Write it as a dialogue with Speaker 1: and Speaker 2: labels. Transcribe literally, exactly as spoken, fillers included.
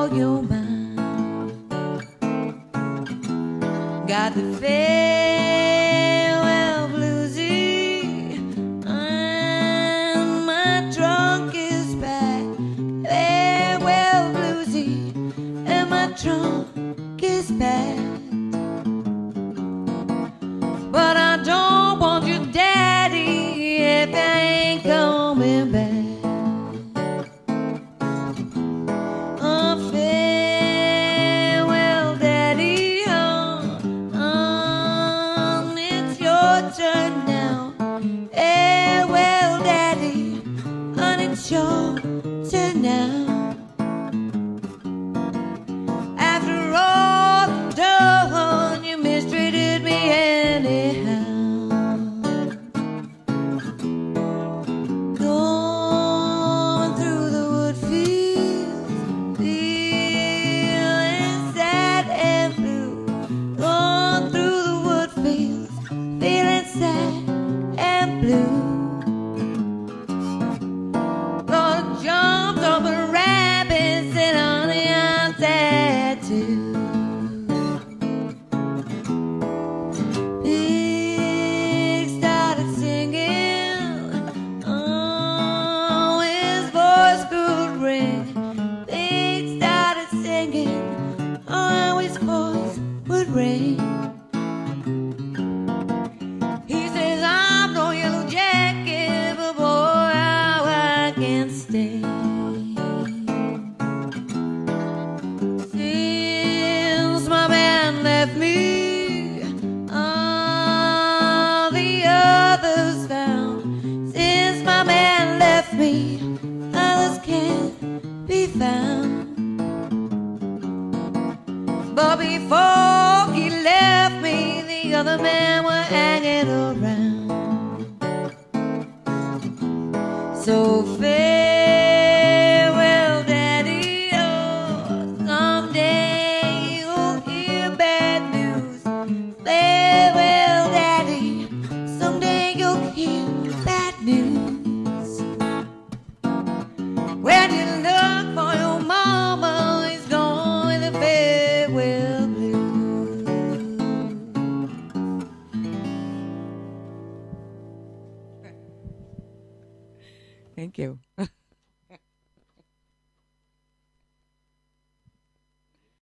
Speaker 1: you're mine. Got the farewell bluesy, and my trunk is packed. Farewell bluesy, and my trunk is packed. But I don't want your daddy if I ain't coming back. Oh, farewell, daddy, oh, oh, it's your turn now. Farewell, daddy, and it's your turn now. After all done, you mistreated me anyhow. Going through the wood fields, feeling sad and blue. Going through the wood fields, feeling sad and blue. Gonna jump over rabbits and honey I'm sad too. Pig started singing, oh, his voice could ring. Pig started singing, oh, his voice would ring. He says, I'm no yellow jacket, but boy, how I can stay. Since my man left me, all the others found. Since my man left me, others can't be found. But before he left me, the other men were hanging around. So farewell, daddy, oh, someday you'll hear bad news. Farewell, daddy, someday you'll hear bad news. When you look for your mama, he's gone with a farewell blues. Thank you.